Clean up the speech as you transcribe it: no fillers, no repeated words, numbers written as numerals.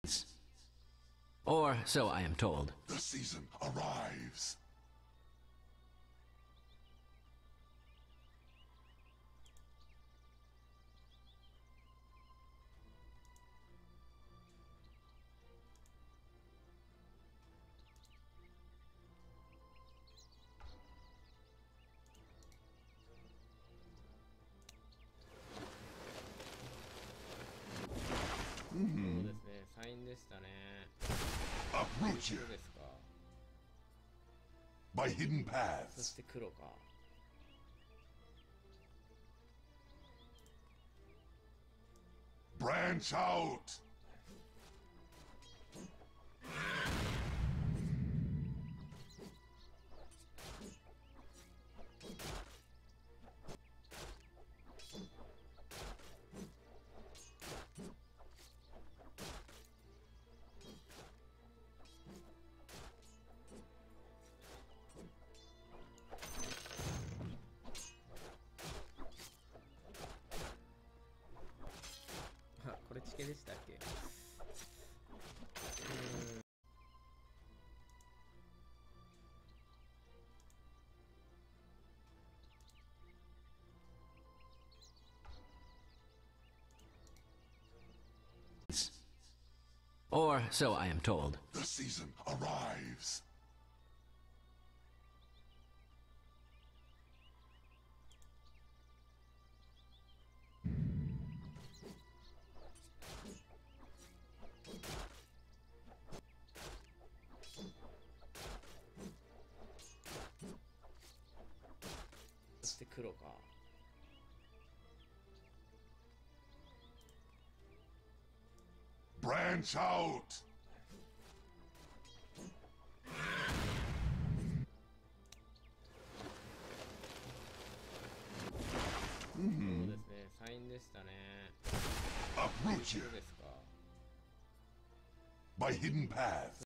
Or so I am told. The season arrives. そうですね、サインでしたね。 Uproot ど you うですか。 by hidden そし paths. て黒か。 Branch out. あ、これチケでしたっけ。 Or so I am told. The season arrives. そして黒か。 Branch out. そうですね、サインでしたね。 Uproot どう you ですか。 by hidden paths.